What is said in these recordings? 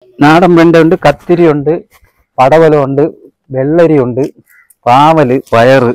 നാടൻ വെണ്ടയുണ്ട്, കത്തിരിയുണ്ട്, പടവലമുണ്ട്, വെള്ളരിയുണ്ട്, പാവല്, പയറ്,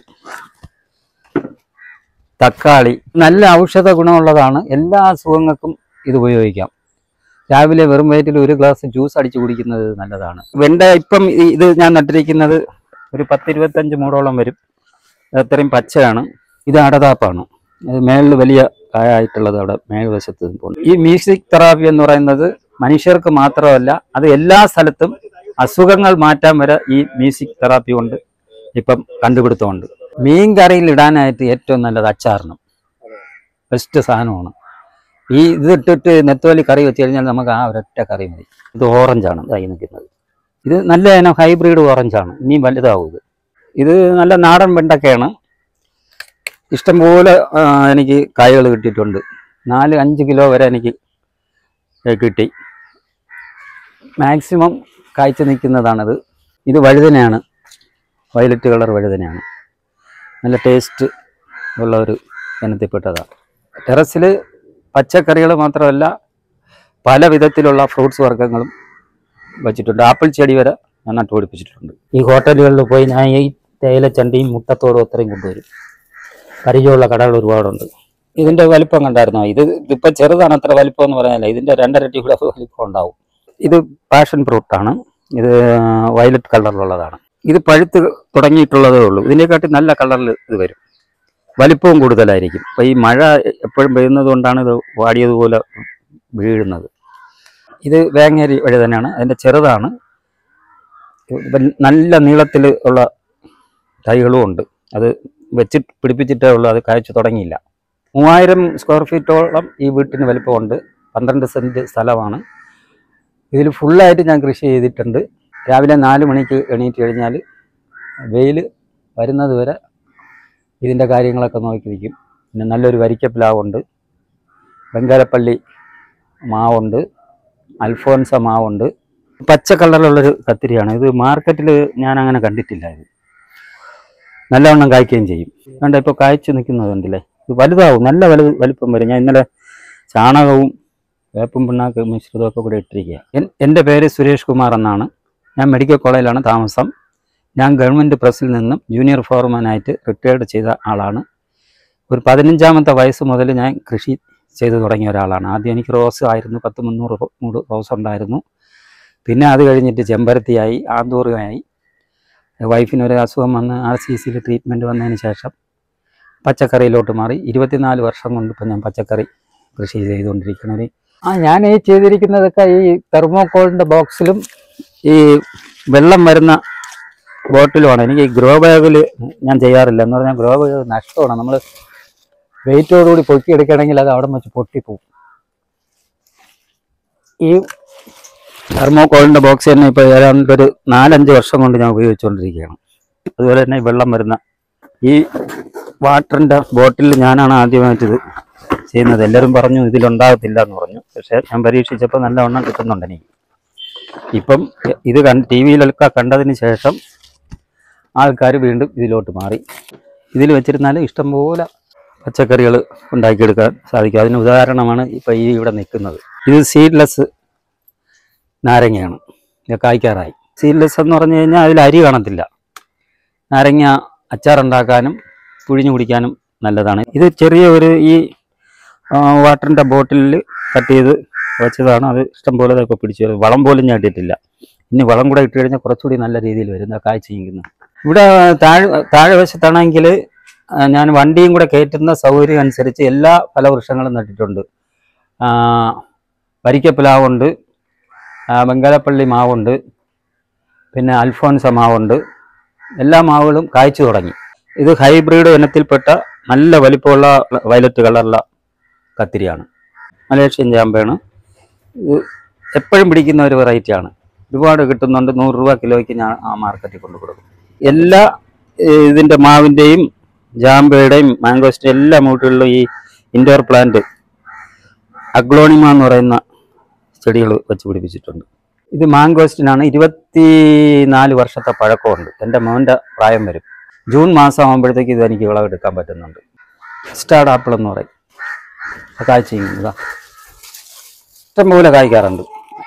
തക്കാളി. നല്ല ഔഷധ ഗുണമുള്ളതാണ്. എല്ലാ അസുഖങ്ങൾക്കും ഇത് ഉപയോഗിക്കാം. രാവിലെ വെറും വയറ്റിൽ ഒരു ഗ്ലാസ് ജ്യൂസ് അടിച്ചു കുടിക്കുന്നത് നല്ലതാണ്. വെണ്ട ഇപ്പം ഇത് ഞാൻ നട്ടിരിക്കുന്നത് ഒരു 10-25 മൂടോളം വരും. അത്രയും പച്ചയാണ്. ഇത് അടതാപ്പാണ്. അത് മേളിൽ വലിയ കായായിട്ടുള്ളത് അവിടെ മേൽവശത്ത് പോകുന്നു. ഈ മ്യൂസിക് തെറാപ്പി എന്ന് പറയുന്നത് മനുഷ്യർക്ക് മാത്രമല്ല, അത് എല്ലാ സ്ഥലത്തും അസുഖങ്ങൾ മാറ്റാൻ വരെ ഈ മ്യൂസിക് തെറാപ്പി കൊണ്ട് ഇപ്പം കണ്ടുപിടുത്തമുണ്ട്. മീൻ കറിയിൽ ഇടാനായിട്ട് ഏറ്റവും നല്ലത് അച്ചാറിനും ബെസ്റ്റ് സാധനമാണ്. ഈ ഇതിട്ടിട്ട് നെത്തോലി കറി വെച്ച് കഴിഞ്ഞാൽ നമുക്ക് ആ ഒരൊറ്റ കറി മതി. ഇത് ഓറഞ്ചാണ് ഇതായി നിൽക്കുന്നത്. ഇത് നല്ല ഇനം ഹൈബ്രിഡ് ഓറഞ്ചാണ്. ഇനിയും വലുതാവും ഇത്. ഇത് നല്ല നാടൻ വെണ്ടക്കയാണ്. ഇഷ്ടംപോലെ എനിക്ക് കായകൾ കിട്ടിയിട്ടുണ്ട്. 4-5 കിലോ വരെ എനിക്ക് കിട്ടി. മാക്സിമം കായ്ച്ചു നിൽക്കുന്നതാണത്. ഇത് വഴുതനയാണ്, വയലറ്റ് കളർ വഴുതനയാണ്. നല്ല ടേസ്റ്റ് ഉള്ള ഒരു ഇനത്തിൽപ്പെട്ടതാണ്. ടെറസിൽ പച്ചക്കറികൾ മാത്രമല്ല പല വിധത്തിലുള്ള ഫ്രൂട്ട്സ് വർഗ്ഗങ്ങളും വച്ചിട്ടുണ്ട്. ആപ്പിൾ ചെടി വരെ ഞാൻ നട്ടുപിടിപ്പിച്ചിട്ടുണ്ട്. ഈ ഹോട്ടലുകളിൽ പോയി ഞാൻ ഈ തേയിലച്ചണ്ടിയും മുട്ടത്തോടും അത്രയും കൊണ്ടുവരും. പരിചയമുള്ള കടകൾ ഒരുപാടുണ്ട്. ഇതിൻ്റെ വലിപ്പം കണ്ടായിരുന്നോ? ഇതിപ്പോൾ ചെറുതാണ്, അത്ര വലിപ്പം എന്ന് പറയാനല്ല. ഇതിൻ്റെ 2 ഇരട്ടി കൂടെ വലിപ്പം ഉണ്ടാവും. ഇത് പാഷൻ ഫ്രൂട്ടാണ്. ഇത് വയലറ്റ് കളറിലുള്ളതാണ്. ഇത് പഴുത്ത് തുടങ്ങിയിട്ടുള്ളതേ ഉള്ളൂ. ഇതിനെക്കാട്ടി നല്ല കളറിൽ ഇത് വരും. വലിപ്പവും കൂടുതലായിരിക്കും. അപ്പോൾ ഈ മഴ എപ്പോഴും പെയ്യുന്നത് കൊണ്ടാണ് ഇത് വാടിയതുപോലെ വീഴുന്നത്. ഇത് വേങ്ങേരി വഴുതനയാണ്. അതിൻ്റെ ചെറുതാണ്. നല്ല നീളത്തിൽ ഉള്ള തൈകളും ഉണ്ട്. അത് വെച്ച് പിടിപ്പിച്ചിട്ടേ ഉള്ളൂ. അത് കായ്ച്ചു തുടങ്ങിയില്ല. 3000 സ്ക്വയർ ഫീറ്റോളം ഈ വീട്ടിന് വലിപ്പമുണ്ട്. 12 സെൻറ്റ് സ്ഥലമാണ്. ഇതിൽ ഫുള്ളായിട്ട് ഞാൻ കൃഷി ചെയ്തിട്ടുണ്ട്. രാവിലെ 4 മണിക്ക് എണീറ്റ് കഴിഞ്ഞാൽ വെയിൽ വരുന്നത് വരെ ഇതിൻ്റെ കാര്യങ്ങളൊക്കെ നോക്കിയിരിക്കും. പിന്നെ നല്ലൊരു വരിക്കപ്ലാവുണ്ട്, ബംഗാലപ്പള്ളി മാവുണ്ട്, അൽഫോൻസ മാവുണ്ട്. പച്ച കളറിലുള്ളൊരു കത്തിരിയാണ്. ഇത് മാർക്കറ്റിൽ ഞാൻ അങ്ങനെ കണ്ടിട്ടില്ല. ഇത് നല്ലവണ്ണം കായ്ക്കുകയും ചെയ്യും. വേണ്ട ഇപ്പോൾ കായ്ച്ചു നിൽക്കുന്നതുണ്ടല്ലേ. ഇത് വലുതാവും, നല്ല വലിപ്പം വരും. ഞാൻ ഇന്നലെ ചാണകവും വേപ്പും പിണ്ണാക്ക് മിശ്രിതമൊക്കെ കൂടെ ഇട്ടിരിക്കുക. എൻ്റെ പേര് സുരേഷ് കുമാർ എന്നാണ്. ഞാൻ മെഡിക്കൽ കോളേജിലാണ് താമസം. ഞാൻ ഗവൺമെൻറ് പ്രസ്സിൽ നിന്നും ജൂനിയർ ഫോർമാനായിട്ട് റിട്ടയർഡ് ചെയ്ത ആളാണ്. ഒരു 15-ാമത്തെ വയസ്സ് മുതൽ ഞാൻ കൃഷി ചെയ്തു തുടങ്ങിയ ഒരാളാണ്. ആദ്യം എനിക്ക് റോസ് ആയിരുന്നു. 10-300 റോസ് ഉണ്ടായിരുന്നു. പിന്നെ അത് കഴിഞ്ഞിട്ട് ചെമ്പരത്തിയായി, ആന്തൂറിയായി. വൈഫിനൊരു അസുഖം വന്ന് RCCയിൽ ട്രീറ്റ്മെൻറ്റ് വന്നതിന് ശേഷം പച്ചക്കറിയിലോട്ട് മാറി. 24 വർഷം കൊണ്ട് ഇപ്പം ഞാൻ പച്ചക്കറി കൃഷി ചെയ്തുകൊണ്ടിരിക്കുന്നത്. ഞാൻ ഈ ചെയ്തിരിക്കുന്നതൊക്കെ ഈ തെർമോക്കോളിൻ്റെ ബോക്സിലും ഈ വെള്ളം വരുന്ന ബോട്ടിലുമാണ്. എനിക്ക് ഈ ഗ്രോ ബാഗിൽ ഞാൻ ചെയ്യാറില്ല. എന്ന് പറഞ്ഞാൽ ഗ്രോ ബാഗ് നഷ്ടമാണ്. നമ്മൾ വെയിറ്റോടുകൂടി പൊക്കിയെടുക്കണമെങ്കിൽ അത് അവിടെ വെച്ച് പൊട്ടിപ്പോവും. ഈ തെർമോക്കോളിൻ്റെ ബോക്സ് തന്നെ ഇപ്പോൾ ഏതാണ്ട് ഒരു 4-5 വർഷം കൊണ്ട് ഞാൻ ഉപയോഗിച്ചുകൊണ്ടിരിക്കുകയാണ്. അതുപോലെ തന്നെ വെള്ളം വരുന്ന ഈ വാട്ടറിൻ്റെ ബോട്ടിൽ ഞാനാണ് ആദ്യമായിട്ടിത് ചെയ്യുന്നത്. എല്ലാവരും പറഞ്ഞു ഇതിലുണ്ടാകത്തില്ല എന്ന് പറഞ്ഞു. പക്ഷേ ഞാൻ പരീക്ഷിച്ചപ്പോൾ നല്ലവണ്ണം കിട്ടുന്നുണ്ട് എനിക്ക്. ഇപ്പം ഇത് TV-യിലൊക്കെ കണ്ടതിന് ശേഷം ആൾക്കാർ വീണ്ടും ഇതിലോട്ട് മാറി. ഇതിൽ വെച്ചിരുന്നാൽ ഇഷ്ടംപോലെ പച്ചക്കറികൾ ഉണ്ടാക്കിയെടുക്കാൻ സാധിക്കും. അതിന് ഉദാഹരണമാണ് ഇപ്പോൾ ഈ ഇവിടെ നിൽക്കുന്നത്. ഇത് സീഡ്ലെസ് നാരങ്ങയാണ്. ഇത് കായ്ക്കാറായി. സീഡ്ലെസ് എന്ന് പറഞ്ഞു കഴിഞ്ഞാൽ അതിൽ അരി കാണത്തില്ല. നാരങ്ങ അച്ചാറുണ്ടാക്കാനും പുഴിഞ്ഞു കുടിക്കാനും നല്ലതാണ്. ഇത് ചെറിയ ഒരു ഈ വാട്ടറിൻ്റെ ബോട്ടിലിൽ കട്ട് ചെയ്ത് വെച്ചതാണ്. അത് ഇഷ്ടംപോലെ ഇതൊക്കെ പിടിച്ചു. വളം പോലും ഞാൻ ഇട്ടിട്ടില്ല. ഇനി വളം കൂടെ ഇട്ട് കഴിഞ്ഞാൽ കുറച്ചുകൂടി നല്ല രീതിയിൽ വരും. കായ്ച്ചു നിൽക്കുന്നത് ഇവിടെ താഴെ വശത്താണെങ്കിൽ ഞാൻ വണ്ടിയും കൂടെ കയറ്റുന്ന സൗകര്യം അനുസരിച്ച് എല്ലാ ഫലവൃക്ഷങ്ങളും നട്ടിട്ടുണ്ട്. വരിക്കപ്ലാവുണ്ട്, ബംഗാലപ്പള്ളി മാവുണ്ട്, പിന്നെ അൽഫോൻസ മാവുണ്ട്. എല്ലാ മാവുകളും കായ്ച്ചു തുടങ്ങി. ഇത് ഹൈബ്രിഡ് ഇനത്തിൽപ്പെട്ട നല്ല വലിപ്പമുള്ള വയലറ്റ് കളറുള്ള കത്തിരിയാണ്. മലേഷ്യൻ ചാമ്പയാണ്. ഇത് എപ്പോഴും പിടിക്കുന്ന ഒരു വെറൈറ്റിയാണ്. ഒരുപാട് കിട്ടുന്നുണ്ട്. 100 രൂപ കിലോയ്ക്ക് ഞാൻ ആ മാർക്കറ്റിൽ കൊണ്ടു കൊടുക്കും. എല്ലാ ഇതിൻ്റെ മാവിൻ്റെയും ജാമ്പയുടെയും മാംഗോസ്റ്റിൻ്റെ എല്ലാ മൂട്ടുകളിലും ഈ ഇൻഡോർ പ്ലാന്റ് അഗ്ലോണിമ എന്ന് പറയുന്ന ചെടികൾ വെച്ച് പിടിപ്പിച്ചിട്ടുണ്ട്. ഇത് മാംഗോസ്റ്റിനാണ്. 24 വർഷത്തെ പഴക്കമുണ്ട്. എൻ്റെ മോൻ്റെ പ്രായം വരും. ജൂൺ മാസം ആകുമ്പോഴത്തേക്ക് ഇത് എനിക്ക് വിളവെടുക്കാൻ പറ്റുന്നുണ്ട്. കസ്റ്റാർഡ് ആപ്പിൾ എന്ന് പറയും. കായ്ച്ച ഇഷ്ടംപോലെ കായ്ക്കാറുണ്ട്.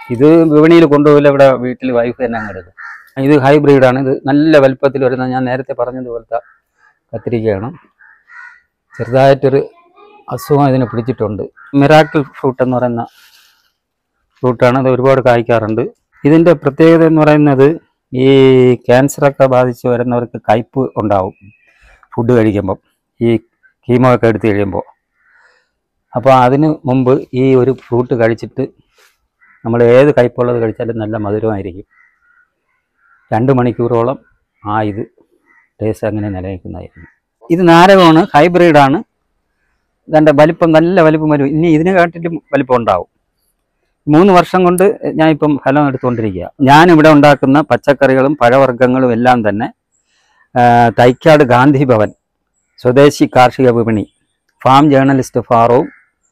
ഇത് വിപണിയിൽ കൊണ്ടുപോകില്ല, ഇവിടെ വീട്ടിൽ വൈഫ് തന്നെ അങ്ങ് എടുക്കും. ഇത് ഹൈബ്രിഡാണ്. ഇത് നല്ല വലുപ്പത്തിൽ വരുന്ന, ഞാൻ നേരത്തെ പറഞ്ഞതുപോലത്തെ കത്തിരിക്കയാണ്. ചെറുതായിട്ടൊരു അസുഖം ഇതിനെ പിടിച്ചിട്ടുണ്ട്. മിറാക്കിൾ ഫ്രൂട്ട് എന്ന് പറയുന്ന ഫ്രൂട്ടാണ്. അത് ഒരുപാട് കായ്ക്കാറുണ്ട്. ഇതിൻ്റെ പ്രത്യേകത എന്ന് പറയുന്നത് ഈ ക്യാൻസറൊക്കെ ബാധിച്ച് വരുന്നവർക്ക് കയ്പ്പ് ഉണ്ടാവും ഫുഡ് കഴിക്കുമ്പം, ഈ കീമോ ഒക്കെ എടുത്ത് കഴിയുമ്പോൾ. അപ്പോൾ അതിന് മുമ്പ് ഈ ഒരു ഫ്രൂട്ട് കഴിച്ചിട്ട് നമ്മൾ ഏത് കയ്പുള്ളത് കഴിച്ചാലും നല്ല മധുരമായിരിക്കും. 2 മണിക്കൂറോളം ഇത് ടേസ്റ്റ് അങ്ങനെ നിലനിൽക്കുന്നതായിരുന്നു. ഇത് നാരകമാണ്, ഹൈബ്രിഡാണ്. ഇതിൻ്റെ വലിപ്പം നല്ല വലിപ്പം വരും. ഇനി ഇതിനെക്കാട്ടിലും വലിപ്പം ഉണ്ടാവും. 3 വർഷം കൊണ്ട് ഞാനിപ്പം ഫലം എടുത്തുകൊണ്ടിരിക്കുക. ഞാനിവിടെ ഉണ്ടാക്കുന്ന പച്ചക്കറികളും പഴവർഗ്ഗങ്ങളും എല്ലാം തന്നെ തൈക്കാട് ഗാന്ധി ഭവൻ സ്വദേശി കാർഷിക വിപണി, ഫാം ജേർണലിസ്റ്റ് ഫാറവും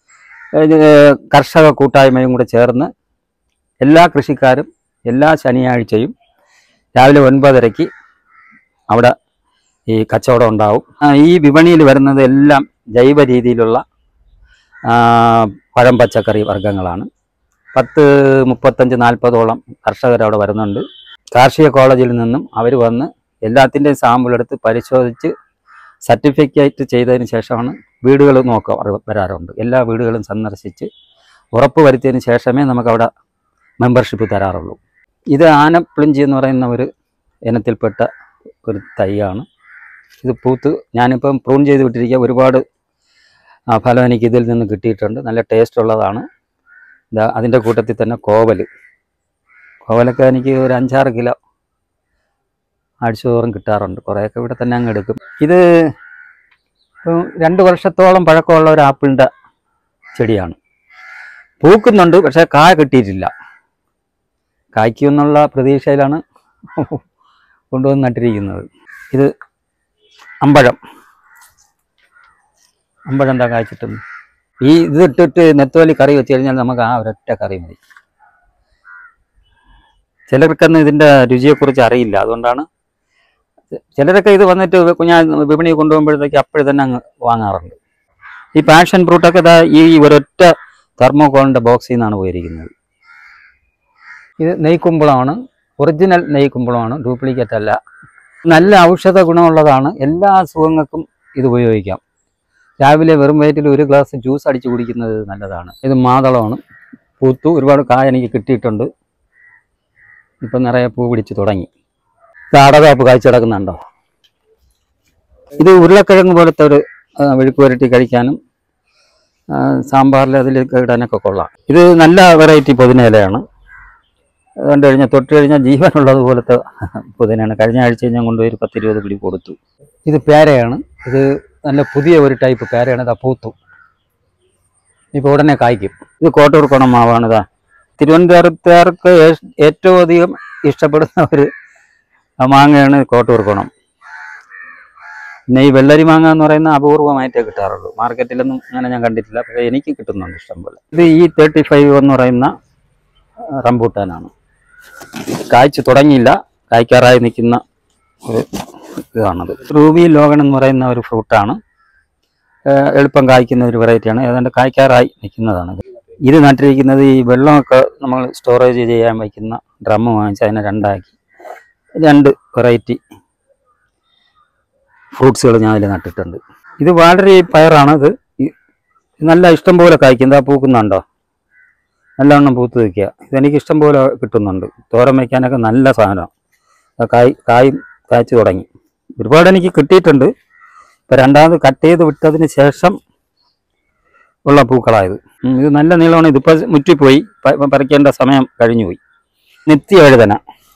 കർഷക കൂട്ടായ്മയും കൂടെ ചേർന്ന് എല്ലാ കൃഷിക്കാരും എല്ലാ ശനിയാഴ്ചയും രാവിലെ 9:30 അവിടെ ഈ കച്ചവടം ഉണ്ടാവും. ഈ വിപണിയിൽ വരുന്നത് എല്ലാം ജൈവ രീതിയിലുള്ള പഴം പച്ചക്കറി വർഗ്ഗങ്ങളാണ്. 35-40ഓളം കർഷകർ അവിടെ വരുന്നുണ്ട്. കാർഷിക കോളേജിൽ നിന്നും അവർ വന്ന് എല്ലാത്തിൻ്റെയും സാമ്പിൾ എടുത്ത് പരിശോധിച്ച് സർട്ടിഫിക്കറ്റ് ചെയ്തതിന് ശേഷമാണ് വീടുകൾ വരാറുണ്ട്. എല്ലാ വീടുകളും സന്ദർശിച്ച് ഉറപ്പ് വരുത്തിയതിന് ശേഷമേ നമുക്കവിടെ മെമ്പർഷിപ്പ് തരാറുള്ളൂ. ഇത് ആനപ്പിളിഞ്ചി എന്ന് പറയുന്ന ഒരു ഇനത്തിൽപ്പെട്ട ഒരു തൈയാണ്. ഇത് പൂത്ത് ഞാനിപ്പം പ്രൂൺ ചെയ്ത് വിട്ടിരിക്കുക. ഒരുപാട് ഫലം എനിക്ക് ഇതിൽ നിന്ന് കിട്ടിയിട്ടുണ്ട്. നല്ല ടേസ്റ്റ് ഉള്ളതാണ്. അതിൻ്റെ കൂട്ടത്തിൽ തന്നെ കോവലൊക്കെ എനിക്ക് ഒരു 5-6 കിലോ ആഴ്ചതോറും കിട്ടാറുണ്ട്. കുറേയൊക്കെ ഇവിടെ തന്നെ അങ്ങ് എടുക്കും. ഇത് 2 വർഷത്തോളം പഴക്കമുള്ള ഒരു ആപ്പിളിൻ്റെ ചെടിയാണ്. പൂക്കുന്നുണ്ട്, പക്ഷേ കായ കിട്ടിയിട്ടില്ല. കായ്ക്കുമെന്നുള്ള പ്രതീക്ഷയിലാണ് കൊണ്ടുവന്ന് നട്ടിരിക്കുന്നത്. ഇത് അമ്പഴം എന്താ കായ്ച്ചിട്ടുണ്ട്. ഇതിട്ടിട്ട് നെത്തോലി കറി വെച്ച് കഴിഞ്ഞാൽ നമുക്ക് ആ ഒരൊറ്റ കറി മതി. ചിലർക്കൊന്നും ഇതിൻ്റെ രുചിയെക്കുറിച്ച് അറിയില്ല. അതുകൊണ്ടാണ് ചിലരൊക്കെ ഇത് വന്നിട്ട് ഞാൻ വിപണി കൊണ്ടുപോകുമ്പോഴത്തേക്ക് അപ്പോഴേ തന്നെ അങ്ങ് വാങ്ങാറുണ്ട്. ഈ പാഷൻ ഫ്രൂട്ടൊക്കെ ഈ ഒരൊറ്റ തെർമോകോളിൻ്റെ ബോക്സിൽ നിന്നാണ് പോയിരിക്കുന്നത്. ഇത് നെയ്ക്കുമ്പളമാണ്, ഒറിജിനൽ നെയ്ക്കുമ്പളമാണ്, ഡ്യൂപ്ലിക്കേറ്റ് അല്ല. നല്ല ഔഷധ ഗുണമുള്ളതാണ്. എല്ലാ അസുഖങ്ങൾക്കും ഇത് ഉപയോഗിക്കാം. രാവിലെ വെറും വയറ്റിൽ 1 ഗ്ലാസ് ജ്യൂസ് അടിച്ച് കുടിക്കുന്നത് നല്ലതാണ്. ഇത് മാതളമാണ്. പൂത്തു, ഒരുപാട് കായ എനിക്ക് കിട്ടിയിട്ടുണ്ട്. ഇപ്പം നിറയെ പൂ പിടിച്ച് തുടങ്ങി. ഇത് അടകാപ്പ് കായ്ച്ചു കിടക്കുന്നുണ്ടോ. ഇത് ഉരുളക്കിഴങ്ങ് പോലത്തെ ഒരു മെഴുക്ക് പുരട്ടി കഴിക്കാനും സാമ്പാറിൽ അതിലേക്ക് ഇടാനൊക്കെ കൊള്ളാം. ഇത് നല്ല വെറൈറ്റി പുതിനയിലയാണ്. കണ്ടു കഴിഞ്ഞാൽ തൊട്ട് കഴിഞ്ഞാൽ ജീവനുള്ളത് പോലത്തെ പുതിനയാണ്. കഴിഞ്ഞ ആഴ്ച ഞാൻ കൊണ്ടുപോയി 10-20 പിടി കൊടുത്തു. ഇത് പേരയാണ്. ഇത് നല്ല പുതിയ ഒരു ടൈപ്പ് പേരയാണ്. ഇതാ പൂത്തു, ഇപ്പോൾ ഉടനെ കായ്ക്കും. ഇത് കോട്ടൂർക്കോണം മാവാണ്. ഇതാ തിരുവനന്തപുരത്തുകാർക്ക് ഏറ്റവും അധികം ഇഷ്ടപ്പെടുന്ന ഒരു മാങ്ങയാണ് കോട്ടൂർക്കോണം. പിന്നെ ഈ വെള്ളരി മാങ്ങ എന്ന് പറയുന്ന അപൂർവമായിട്ടേ കിട്ടാറുള്ളൂ. മാർക്കറ്റിലൊന്നും അങ്ങനെ ഞാൻ കണ്ടിട്ടില്ല, പക്ഷേ എനിക്ക് കിട്ടുന്നുണ്ട് ഇഷ്ടം പോലെ. ഇത് E35 എന്ന് പറയുന്ന റംബൂട്ടാനാണ്. കായ്ച്ചു തുടങ്ങിയില്ല, കായ്ക്കാറായി നിൽക്കുന്ന ഒരു ഇതാണത്. റൂബി ലോഗൺ എന്ന് പറയുന്ന ഒരു ഫ്രൂട്ടാണ്. എളുപ്പം കായ്ക്കുന്ന ഒരു വെറൈറ്റിയാണ്. ഏതാണ്ട് കായ്ക്കാറായി നിൽക്കുന്നതാണ്. ഇത് നട്ടിരിക്കുന്നത് ഈ വെള്ളമൊക്കെ നമ്മൾ സ്റ്റോറേജ് ചെയ്യാൻ വയ്ക്കുന്ന ഡ്രമ്മ് വാങ്ങിച്ച് അതിനെ 2ആക്കി 2 വെറൈറ്റി ഫ്രൂട്ട്സുകൾ ഞാൻ അതിൽ നട്ടിട്ടുണ്ട്. ഇത് വളരെ പയറാണ്. ഇത് നല്ല ഇഷ്ടം പോലെ കായ്ക്കുന്നത്. പൂക്കുന്നുണ്ടോ, നല്ലവണ്ണം പൂത്ത് നിൽക്കുക. ഇതെനിക്ക് ഇഷ്ടം പോലെ കിട്ടുന്നുണ്ട്. തോരൻ വയ്ക്കാനൊക്കെ നല്ല സാധനമാണ്. കായും കായ്ച്ചു തുടങ്ങി. ഒരുപാട് എനിക്ക് കിട്ടിയിട്ടുണ്ട്. ഇപ്പോൾ 2ാമത് കട്ട് ചെയ്ത് വിട്ടതിന് ശേഷം ഉള്ള പൂക്കളായത്. ഇത് നല്ല നീളമാണ്. ഇതിപ്പോൾ മുറ്റിപ്പോയി, പറിക്കേണ്ട സമയം കഴിഞ്ഞുപോയി. നിത്യവഴുതന.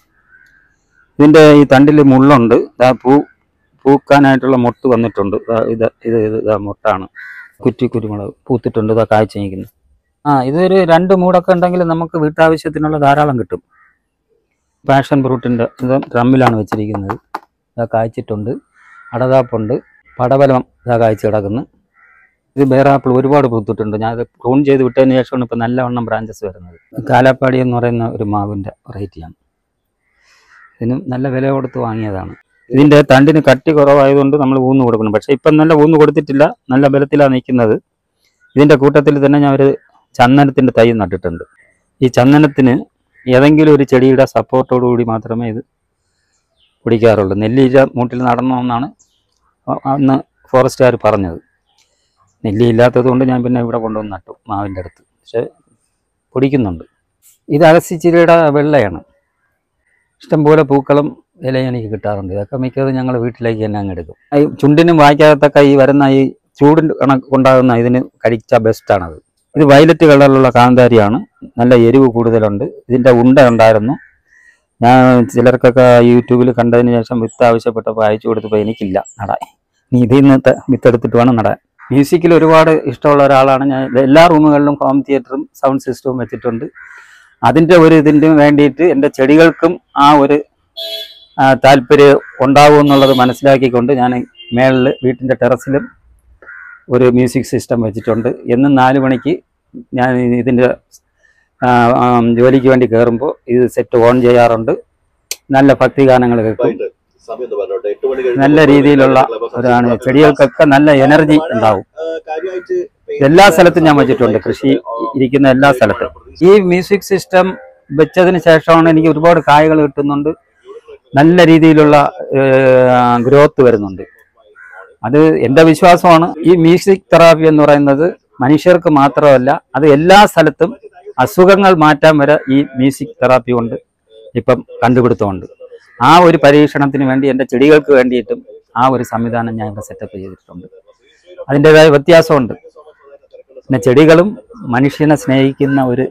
ഇതിൻ്റെ ഈ തണ്ടിൽ മുള്ളുണ്ട്. പൂക്കാനായിട്ടുള്ള മൊട്ട് വന്നിട്ടുണ്ട്. ഇത് മൊട്ടാണ്. കുരുമുളക് പൂത്തിട്ടുണ്ട്. ഇതാ കായ്ച്ചു നിൽക്കുന്നു. ഇതൊരു 2 മൂടൊക്കെ ഉണ്ടെങ്കിൽ നമുക്ക് വീട്ടാവശ്യത്തിനുള്ള ധാരാളം കിട്ടും. പാഷൻ ഫ്രൂട്ടിൻ്റെ ഇത് ഡ്രമ്മിലാണ് വെച്ചിരിക്കുന്നത്. ഇതാ കായ്ച്ചിട്ടുണ്ട്. അടതാപ്പുണ്ട്. പടവലം ഇതാ കായ്ച്ച് കിടക്കുന്നു. ഇത് ബേറാപ്പിൾ ഒരുപാട് പൂത്തിട്ടുണ്ട്. ഞാനത് പ്രൂൺ ചെയ്ത് വിട്ടതിന് ശേഷമാണ് ഇപ്പോൾ നല്ലവണ്ണം ബ്രാഞ്ചസ് വരുന്നത്. കാലാപ്പാടി എന്ന് പറയുന്ന ഒരു മാവിൻ്റെ വെറൈറ്റിയാണ്. ഇതിനും നല്ല വില കൊടുത്ത് വാങ്ങിയതാണ്. ഇതിൻ്റെ തണ്ടിന് കട്ടി കുറവായതുകൊണ്ട് നമ്മൾ ഊന്ന് കൊടുക്കണം. പക്ഷേ ഇപ്പം നല്ല ഊന്ന് കൊടുത്തിട്ടില്ല, നല്ല ബലത്തിലാണ് നിൽക്കുന്നത്. ഇതിൻ്റെ കൂട്ടത്തിൽ തന്നെ ഞാൻ ഒരു ചന്ദനത്തിൻ്റെ തൈ നട്ടിട്ടുണ്ട്. ഈ ചന്ദനത്തിന് ഏതെങ്കിലും ഒരു ചെടിയുടെ സപ്പോർട്ടോടുകൂടി മാത്രമേ ഇത് പിടിക്കാറുള്ളൂ. നെല്ലിയില മൂട്ടിൽ നടണമെന്നാണ് അന്ന് ഫോറസ്റ്റുകാർ പറഞ്ഞത്. നെല്ലി ഇല്ലാത്തത് കൊണ്ട് ഞാൻ പിന്നെ ഇവിടെ കൊണ്ടുവന്ന് നട്ടു മാവിൻ്റെ അടുത്ത്. പക്ഷെ പൊടിക്കുന്നുണ്ട്. ഇത് അഗസ്ത്യച്ചിരിയുടെ വെള്ളയാണ്. ഇഷ്ടംപോലെ പൂക്കളും ഇലയും എനിക്ക് കിട്ടാറുണ്ട്. ഇതൊക്കെ മിക്കതും ഞങ്ങൾ വീട്ടിലേക്ക് തന്നെ അങ്ങ് എടുക്കും. ഈ ചുണ്ടിനും വായിക്കാത്തൊക്കെ ഈ വരുന്ന ഈ ചൂടിൻ്റെ കണക്കുണ്ടാകുന്ന ഇതിന് കഴിച്ചാൽ ബെസ്റ്റാണത്. ഇത് വയലറ്റ് കളറിലുള്ള കാന്താരിയാണ്. നല്ല എരിവ് കൂടുതലുണ്ട്. ഇതിൻ്റെ ഉണ്ട ഉണ്ടായിരുന്നു. ഞാൻ ചിലർക്കൊക്കെ യൂട്യൂബിൽ കണ്ടതിന് ശേഷം വിത്ത് ആവശ്യപ്പെട്ടപ്പോൾ അയച്ചു കൊടുത്തപ്പോൾ എനിക്കില്ല നടാൻ. നീ ഇതിൽ നിന്ന് വിത്തെടുത്തിട്ട് വേണം നടാൻ. മ്യൂസിക്കിൽ ഒരുപാട് ഇഷ്ടമുള്ള ഒരാളാണ് ഞാൻ. എല്ലാ റൂമുകളിലും ഹോം തിയേറ്ററും സൗണ്ട് സിസ്റ്റവും വെച്ചിട്ടുണ്ട്. അതിൻ്റെ ഇതിന് വേണ്ടിയിട്ട് എൻ്റെ ചെടികൾക്കും ആ ഒരു താല്പര്യം ഉണ്ടാവും എന്നുള്ളത് മനസ്സിലാക്കിക്കൊണ്ട് ഞാൻ മേളിൽ വീട്ടിൻ്റെ ടെറസിലും ഒരു മ്യൂസിക് സിസ്റ്റം വെച്ചിട്ടുണ്ട്. എന്നും 4 മണിക്ക് ഞാൻ ഇതിൻ്റെ ജോലിക്ക് വേണ്ടി കയറുമ്പോൾ ഇത് സെറ്റ് ഓൺ ചെയ്യാറുണ്ട്. നല്ല ഭക്തിഗാനങ്ങൾ കേൾക്കും. നല്ല രീതിയിലുള്ള ഒരാണ്. ചെടികൾക്കൊക്കെ നല്ല എനർജി ഉണ്ടാവും. എല്ലാ സ്ഥലത്തും ഞാൻ വെച്ചിട്ടുണ്ട്, കൃഷി ഇരിക്കുന്ന എല്ലാ സ്ഥലത്തും. ഈ മ്യൂസിക് സിസ്റ്റം വെച്ചതിന് ശേഷമാണ് എനിക്ക് ഒരുപാട് കായകൾ കിട്ടുന്നുണ്ട്. നല്ല രീതിയിലുള്ള ഗ്രോത്ത് വരുന്നുണ്ട്. അത് എൻ്റെ വിശ്വാസമാണ്. ഈ മ്യൂസിക് തെറാപ്പി എന്ന് പറയുന്നത് മനുഷ്യർക്ക് മാത്രമല്ല, അത് എല്ലാ സ്ഥലത്തും അസുഖങ്ങൾ മാറ്റാൻ വരെ ഈ മ്യൂസിക് തെറാപ്പി കൊണ്ട് ഇപ്പം കണ്ടുപിടുത്തമുണ്ട്. ആ ഒരു പരീക്ഷണത്തിന് വേണ്ടി എൻ്റെ ചെടികൾക്ക് വേണ്ടിയിട്ടും ആ ഒരു സംവിധാനം ഞാൻ ഇവിടെ സെറ്റപ്പ് ചെയ്തിട്ടുണ്ട്. അതിൻ്റെതായ വ്യത്യാസമുണ്ട്. പിന്നെ ചെടികളും മനുഷ്യനെ സ്നേഹിക്കുന്ന ഒരു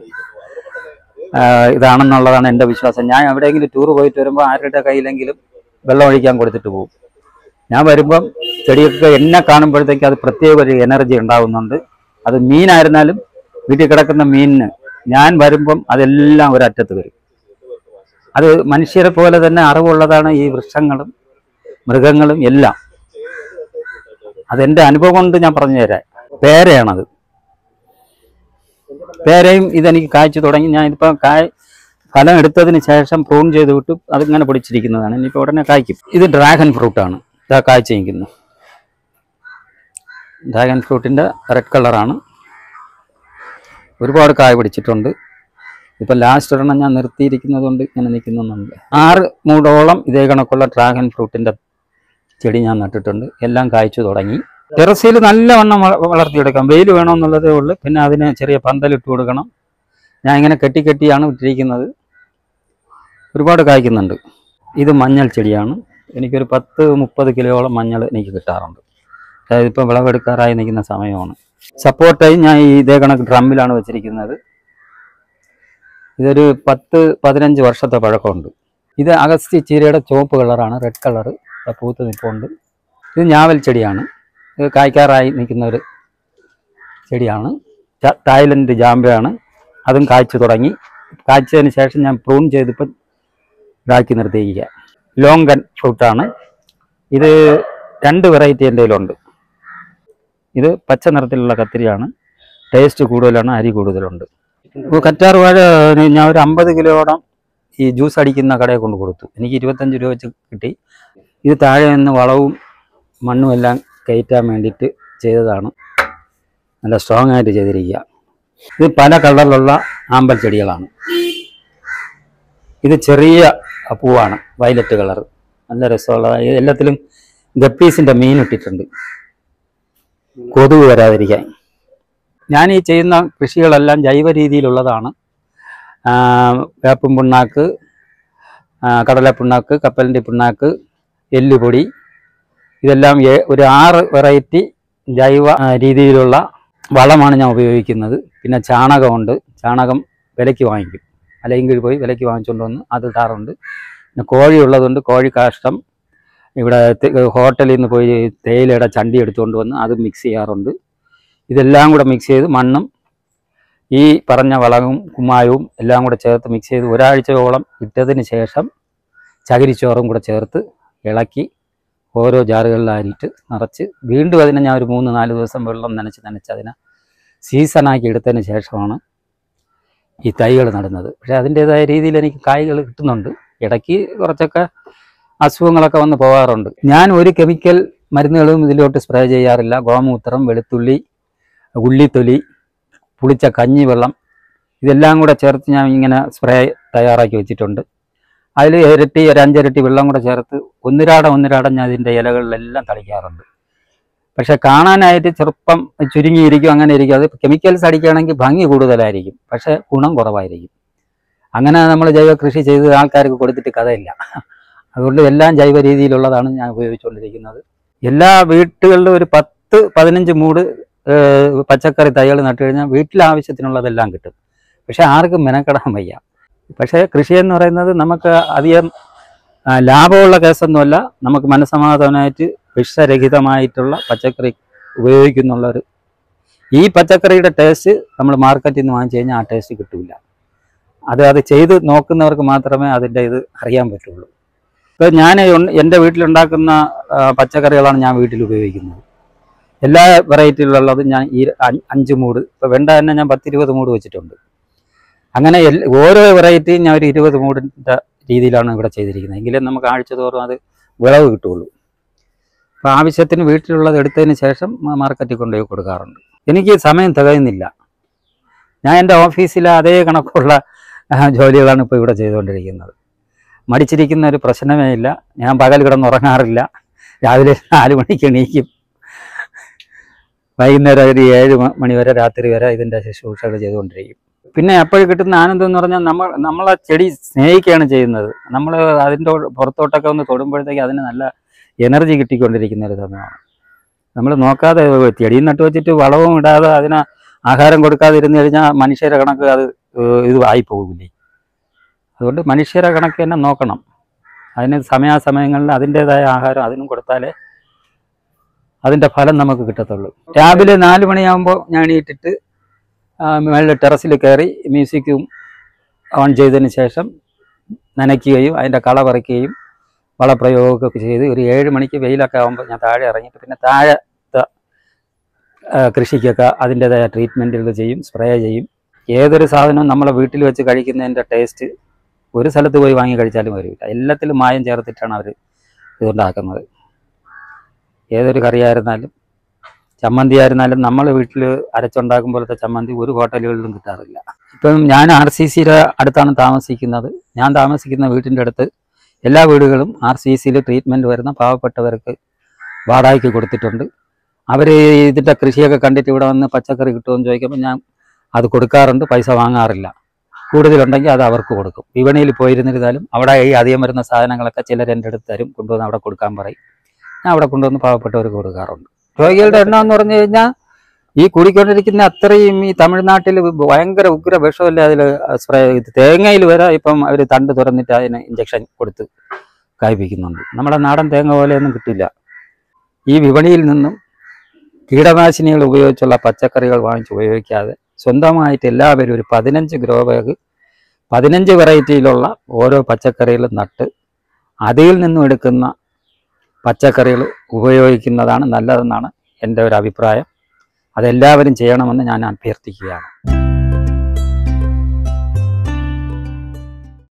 ഇതാണെന്നുള്ളതാണ് എൻ്റെ വിശ്വാസം. ഞാൻ എവിടെയെങ്കിലും ടൂർ പോയിട്ട് വരുമ്പോൾ ആരുടെ കയ്യിലെങ്കിലും വെള്ളം ഒഴിക്കാൻ കൊടുത്തിട്ട് പോകും. ഞാൻ വരുമ്പം ചെടിയൊക്കെ എന്നെ കാണുമ്പോഴത്തേക്ക് അത് പ്രത്യേക ഒരു എനർജി ഉണ്ടാകുന്നുണ്ട്. അത് മീനായിരുന്നാലും വീട്ടിൽ കിടക്കുന്ന മീനിന് ഞാൻ വരുമ്പം അതെല്ലാം ഒരറ്റത്ത് വരും. അത് മനുഷ്യരെ പോലെ തന്നെ അറിവുള്ളതാണ് ഈ വൃക്ഷങ്ങളും മൃഗങ്ങളും എല്ലാം. അതെൻ്റെ അനുഭവം കൊണ്ട് ഞാൻ പറഞ്ഞു തരാം. പേരയാണത്. പേരയും ഇതെനിക്ക് കായ്ച്ചു തുടങ്ങി. ഞാൻ ഇതിപ്പോൾ ഫലം എടുത്തതിന് ശേഷം പ്രൂൺ ചെയ്ത് വിട്ടു അതിങ്ങനെ പൊടിച്ചിരിക്കുന്നതാണ്. ഇനിയിപ്പോൾ ഉടനെ കായ്ക്കും. ഇത് ഡ്രാഗൺ ഫ്രൂട്ടാണ്. ഇതാ കായ്ച്ചു നിൽക്കുന്നു. ഡ്രാഗൺ ഫ്രൂട്ടിൻ്റെ റെഡ് കളറാണ്. ഒരുപാട് കായ പിടിച്ചിട്ടുണ്ട്. ഇപ്പം ലാസ്റ്റ് ഒരെണ്ണം ഞാൻ നിർത്തിയിരിക്കുന്നത് കൊണ്ട് ഇങ്ങനെ നിൽക്കുന്നുണ്ട്. 6 മൂടോളം ഇതേ കണക്കുള്ള ഡ്രാഗൺ ഫ്രൂട്ടിൻ്റെ ചെടി ഞാൻ നട്ടിട്ടുണ്ട്. എല്ലാം കായ്ച്ചു തുടങ്ങി. ടെറസിൽ നല്ലവണ്ണം വളർത്തിയെടുക്കാം. വെയിൽ വേണമെന്നുള്ളതേ ഉള്ളൂ. പിന്നെ അതിന് ചെറിയ പന്തലിട്ട് കൊടുക്കണം. ഞാൻ ഇങ്ങനെ കെട്ടിയാണ് ഇട്ടിരിക്കുന്നത്. ഒരുപാട് കായ്ക്കുന്നുണ്ട്. ഇത് മഞ്ഞൾ ചെടിയാണ്. എനിക്കൊരു 10-30 കിലോയോളം മഞ്ഞൾ എനിക്ക് കിട്ടാറുണ്ട്. അതായത് ഇപ്പം വിളവെടുക്കാറായി നിൽക്കുന്ന സമയമാണ്. സപ്പോർട്ടായി ഞാൻ ഇതേ കണക്ക് ഡ്രമ്മിലാണ് വെച്ചിരിക്കുന്നത്. ഇതൊരു 10-15 വർഷത്തെ പഴക്കമുണ്ട്. ഇത് അഗസ്ത്യ ചീരയുടെ ചുവപ്പ് കളറാണ്. റെഡ് കളറ് പൂത്ത് നിൽപ്പുണ്ട്. ഇത് ഞാവൽ ചെടിയാണ്. ഇത് കായ്ക്കാറായി നിൽക്കുന്ന ഒരു ചെടിയാണ്. തായ്ലൻഡ് ജാമ്പയാണ്. അതും കായ്ച്ചു തുടങ്ങി. കായ്ച്ചതിന് ശേഷം ഞാൻ പ്രൂൺ ചെയ്തിപ്പം ഇതാക്കി നിർത്തിയിരിക്കുക. ലോങ്കൻ ഫ്രൂട്ടാണ്. ഇത് 2 വെറൈറ്റി എൻ്റെ കയ്യിലുണ്ട്. ഇത് പച്ച നിറത്തിലുള്ള കത്തിരിയാണ്. ടേസ്റ്റ് കൂടുതലാണ്, അരി കൂടുതലുണ്ട്. കറ്റാർ വാഴ ഞാൻ ഒരു 50 കിലോയോളം ഈ ജ്യൂസ് അടിക്കുന്ന കടയെ കൊണ്ട് കൊടുത്തു. എനിക്ക് 25 രൂപ വെച്ച് കിട്ടി. ഇത് താഴെ നിന്ന് വളവും മണ്ണും എല്ലാം കയറ്റാൻ വേണ്ടിയിട്ട് ചെയ്തതാണ്. നല്ല സ്ട്രോങ് ആയിട്ട് ചെയ്തിരിക്കുക. ഇത് പല കളറിലുള്ള ആമ്പൽ ചെടികളാണ്. ഇത് ചെറിയ പൂവാണ്, വയലറ്റ് കളർ. നല്ല രസമുള്ള. എല്ലാത്തിലും ഗപ്പീസിൻ്റെ മീൻ ഇട്ടിട്ടുണ്ട്, കൊതുക് വരാതിരിക്കാൻ. ഞാൻ ഈ ചെയ്യുന്ന കൃഷികളെല്ലാം ജൈവ രീതിയിലുള്ളതാണ്. വേപ്പും പിണ്ണാക്ക്, കടലപ്പിണ്ണാക്ക്, കപ്പലിൻ്റെ പിണ്ണാക്ക്, എല്ലുപൊടി, ഇതെല്ലാം ഒരു 6 വെറൈറ്റി ജൈവ രീതിയിലുള്ള വളമാണ് ഞാൻ ഉപയോഗിക്കുന്നത്. പിന്നെ ചാണകമുണ്ട്. ചാണകം വിലയ്ക്ക് വാങ്ങിക്കും. അല്ലെങ്കിൽ പോയി വിലയ്ക്ക് വാങ്ങിച്ചുകൊണ്ട് വന്ന് അത് ഇടാറുണ്ട്. പിന്നെ കോഴി ഉള്ളതുകൊണ്ട് കോഴി കാഷ്ടം ഇവിടെ ഹോട്ടലിൽ നിന്ന് പോയി തേയിലയുടെ ചണ്ടി എടുത്തുകൊണ്ട് വന്ന് അത് മിക്സ് ചെയ്യാറുണ്ട്. ഇതെല്ലാം കൂടെ മിക്സ് ചെയ്ത് മണ്ണും ഈ പറഞ്ഞ വളവും കുമ്മായവും എല്ലാം കൂടെ ചേർത്ത് മിക്സ് ചെയ്ത് ഒരാഴ്ചയോളം ഇട്ടതിന് ശേഷം ചകിരിച്ചോറും കൂടെ ചേർത്ത് ഇളക്കി ഓരോ ജാറുകളിലായിട്ട് നിറച്ച് വീണ്ടും അതിനെ ഞാൻ ഒരു 3-4 ദിവസം വെള്ളം നനച്ച് അതിനെ സീസണാക്കി എടുത്തതിന് ശേഷമാണ് ഈ തൈകൾ നടുന്നത്. പക്ഷേ അതിൻ്റേതായ രീതിയിൽ എനിക്ക് കായ്കൾ കിട്ടുന്നുണ്ട്. ഇടയ്ക്ക് കുറച്ചൊക്കെ അസുഖങ്ങളൊക്കെ വന്ന് പോകാറുണ്ട്. ഞാൻ ഒരു കെമിക്കൽ മരുന്നുകളും ഇതിലോട്ട് സ്പ്രേ ചെയ്യാറില്ല. ഗോമൂത്രം, വെളുത്തുള്ളി, ഉള്ളിത്തൊലി, പുളിച്ച കഞ്ഞിവെള്ളം, ഇതെല്ലാം കൂടെ ചേർത്ത് ഞാൻ ഇങ്ങനെ സ്പ്രേ തയ്യാറാക്കി വെച്ചിട്ടുണ്ട്. അതിൽ ഒരു 5 ഇരട്ടി വെള്ളം കൂടെ ചേർത്ത് ഒന്നിരാടം ഞാൻ ഇതിൻ്റെ ഇലകളിലെല്ലാം തളിക്കാറുണ്ട്. പക്ഷെ കാണാനായിട്ട് ചെറുപ്പം ചുരുങ്ങിയിരിക്കും, അങ്ങനെ ഇരിക്കും. അത് കെമിക്കൽസ് അടിക്കുകയാണെങ്കിൽ ഭംഗി കൂടുതലായിരിക്കും, പക്ഷേ ഗുണം കുറവായിരിക്കും. അങ്ങനെ നമ്മൾ ജൈവ കൃഷി ചെയ്ത് ആൾക്കാർക്ക് കൊടുത്തിട്ട് കഥയില്ല. അതുകൊണ്ട് എല്ലാം ജൈവ രീതിയിലുള്ളതാണ് ഞാൻ ഉപയോഗിച്ചുകൊണ്ടിരിക്കുന്നത്. എല്ലാ വീട്ടുകളിലും ഒരു 10-15 മൂട് പച്ചക്കറി തൈകൾ നട്ടു കഴിഞ്ഞാൽ വീട്ടിലെ ആവശ്യത്തിനുള്ളതെല്ലാം കിട്ടും. പക്ഷെ ആർക്കും മെനക്കെടാൻ വയ്യ. പക്ഷേ കൃഷിയെന്ന് പറയുന്നത് നമുക്ക് അധികം ലാഭമുള്ള കേസൊന്നുമല്ല. നമുക്ക് മനസ്സമാധാനമായിട്ട് വിഷരഹിതമായിട്ടുള്ള പച്ചക്കറി ഉപയോഗിക്കുന്നുള്ളൊരു, ഈ പച്ചക്കറിയുടെ ടേസ്റ്റ് നമ്മൾ മാർക്കറ്റിൽ നിന്ന് വാങ്ങിച്ചു കഴിഞ്ഞാൽ ആ ടേസ്റ്റ് കിട്ടില്ല. അത് ചെയ്ത് നോക്കുന്നവർക്ക് മാത്രമേ അതിൻ്റെ ഇത് അറിയാൻ പറ്റുള്ളൂ. ഇപ്പോൾ ഞാൻ എൻ്റെ വീട്ടിലുണ്ടാക്കുന്ന പച്ചക്കറികളാണ് ഞാൻ വീട്ടിൽ ഉപയോഗിക്കുന്നത്. എല്ലാ വെറൈറ്റിയിലുള്ളതും ഞാൻ ഈ 5 മൂട്, ഇപ്പോൾ വെണ്ട തന്നെ ഞാൻ 10-20 മൂട് വെച്ചിട്ടുണ്ട്. അങ്ങനെ ഓരോ വെറൈറ്റിയും ഞാൻ ഒരു 20 മൂടിൻ്റെ രീതിയിലാണ് ഇവിടെ ചെയ്തിരിക്കുന്നത്. എങ്കിലും നമുക്ക് ആഴ്ച തോറും അത് വിളവ് കിട്ടുള്ളൂ. അപ്പോൾ ആവശ്യത്തിന് വീട്ടിലുള്ളത് എടുത്തതിന് ശേഷം മാർക്കറ്റിൽ കൊണ്ടുപോയി കൊടുക്കാറുണ്ട്. എനിക്ക് സമയം തികയുന്നില്ല. ഞാൻ എൻ്റെ ഓഫീസിലെ അതേ കണക്കുള്ള ജോലികളാണ് ഇപ്പോൾ ഇവിടെ ചെയ്തുകൊണ്ടിരിക്കുന്നത്. മടിച്ചിരിക്കുന്ന ഒരു പ്രശ്നമേ ഇല്ല. ഞാൻ പകൽ കിടന്നുറങ്ങാറില്ല. രാവിലെ 4 മണിക്ക് എണീക്കും. വൈകുന്നേരം ഒരു 7 മണി വരെ, രാത്രി വരെ ഇതിൻ്റെ ശുശ്രൂഷകൾ ചെയ്തുകൊണ്ടിരിക്കും. പിന്നെ എപ്പോഴും കിട്ടുന്ന ആനന്ദം എന്ന് പറഞ്ഞാൽ നമ്മളെ ചെടി സ്നേഹിക്കുകയാണ് ചെയ്യുന്നത്. നമ്മൾ അതിൻ്റെ പുറത്തോട്ടൊക്കെ ഒന്ന് തൊടുമ്പോഴത്തേക്ക് അതിന് നല്ല എനർജി കിട്ടിക്കൊണ്ടിരിക്കുന്ന ഒരു സമയമാണ്. നമ്മൾ നോക്കാതെ ചെടിയും നട്ടു വെച്ചിട്ട് വളവും ഇടാതെ അതിന് ആഹാരം കൊടുക്കാതിരുന്നു കഴിഞ്ഞാൽ മനുഷ്യരെ കണക്ക് അത് ഇത് ആയിപ്പോകില്ലേ. അതുകൊണ്ട് മനുഷ്യരെ കണക്ക് തന്നെ നോക്കണം. അതിന് സമയാസമയങ്ങളിൽ അതിൻ്റേതായ ആഹാരം അതിനും കൊടുത്താലേ അതിൻ്റെ ഫലം നമുക്ക് കിട്ടത്തുള്ളൂ. രാവിലെ 4 മണിയാകുമ്പോൾ ഞാൻ എണീറ്റിട്ട് മേളിൽ ടെറസിൽ കയറി മ്യൂസിക്കും ഓൺ ചെയ്തതിന് ശേഷം നനയ്ക്കുകയും അതിൻ്റെ കള പറിക്കുകയും വളപ്രയോഗമൊക്കെ ചെയ്ത് ഒരു 7 മണിക്ക് വെയിലൊക്കെ ആകുമ്പോൾ ഞാൻ താഴെ ഇറങ്ങിയിട്ട് പിന്നെ താഴത്തെ കൃഷിക്കൊക്കെ അതിൻ്റേതായ ട്രീറ്റ്മെൻറ്റുകൾ ചെയ്യും, സ്പ്രേ ചെയ്യും. ഏതൊരു സാധനവും നമ്മളെ വീട്ടിൽ വെച്ച് കഴിക്കുന്നതിൻ്റെ ടേസ്റ്റ് ഒരു സ്ഥലത്ത് പോയി വാങ്ങി കഴിച്ചാലും വരില്ല. എല്ലാത്തിലും മായം ചേർത്തിട്ടാണ് അവർ ഇതുണ്ടാക്കുന്നത്. ഏതൊരു കറിയായിരുന്നാലും ചമ്മന്തി ആയിരുന്നാലും നമ്മൾ വീട്ടിൽ അരച്ചുണ്ടാക്കും പോലത്തെ ചമ്മന്തി ഒരു ഹോട്ടലുകളിലും കിട്ടാറില്ല. ഇപ്പം ഞാൻ RCCയുടെ അടുത്താണ് താമസിക്കുന്നത്. ഞാൻ താമസിക്കുന്ന വീട്ടിൻ്റെ അടുത്ത് എല്ലാ വീടുകളും RCCയിൽ ട്രീറ്റ്മെൻറ്റ് വരുന്ന പാവപ്പെട്ടവർക്ക് വാടകയ്ക്ക് കൊടുത്തിട്ടുണ്ട്. അവർ ഇതിൻ്റെ കൃഷിയൊക്കെ കണ്ടിട്ട് ഇവിടെ വന്ന് പച്ചക്കറി കിട്ടുമെന്ന് ചോദിക്കുമ്പോൾ ഞാൻ അത് കൊടുക്കാറുണ്ട്. പൈസ വാങ്ങാറില്ല. കൂടുതലുണ്ടെങ്കിൽ അത് അവർക്ക് കൊടുക്കും. വിപണിയിൽ പോയിരുന്നിരുന്നാലും അവിടെ ഈ അധികം വരുന്ന സാധനങ്ങളൊക്കെ ചിലർ എൻ്റെ അടുത്ത് തരും, കൊണ്ടുവന്ന് അവിടെ കൊടുക്കാൻ പറയും. ഞാൻ അവിടെ കൊണ്ടുവന്ന് പാവപ്പെട്ടവർക്ക് കൊടുക്കാറുണ്ട്. രോഗികളുടെ എണ്ണം എന്ന് പറഞ്ഞു കഴിഞ്ഞാൽ ഈ കൂടിക്കൊണ്ടിരിക്കുന്ന അത്രയും ഈ തമിഴ്നാട്ടിൽ ഭയങ്കര ഉഗ്ര വിഷമല്ലേ അതിൽ സ്പ്രേ. തേങ്ങയിൽ വരെ ഇപ്പം അവർ തണ്ട് തുറന്നിട്ട് അതിന് ഇഞ്ചക്ഷൻ കൊടുത്ത് കായ്പിക്കുന്നുണ്ട്. നമ്മുടെ നാടൻ തേങ്ങ പോലെയൊന്നും കിട്ടില്ല. ഈ വിപണിയിൽ നിന്നും കീടനാശിനികൾ ഉപയോഗിച്ചുള്ള പച്ചക്കറികൾ വാങ്ങിച്ച് ഉപയോഗിക്കാതെ സ്വന്തമായിട്ട് എല്ലാവരും ഒരു 15 ഗ്രോ ബാഗ് 15 വെറൈറ്റിയിലുള്ള ഓരോ പച്ചക്കറികളും നട്ട് അതിൽ നിന്നും എടുക്കുന്ന പച്ചക്കറികൾ ഉപയോഗിക്കുന്നതാണ് നല്ലതെന്നാണ് എൻ്റെ ഒരു അഭിപ്രായം. അതെല്ലാവരും ചെയ്യണമെന്ന് ഞാൻ അഭ്യർത്ഥിക്കുകയാണ്.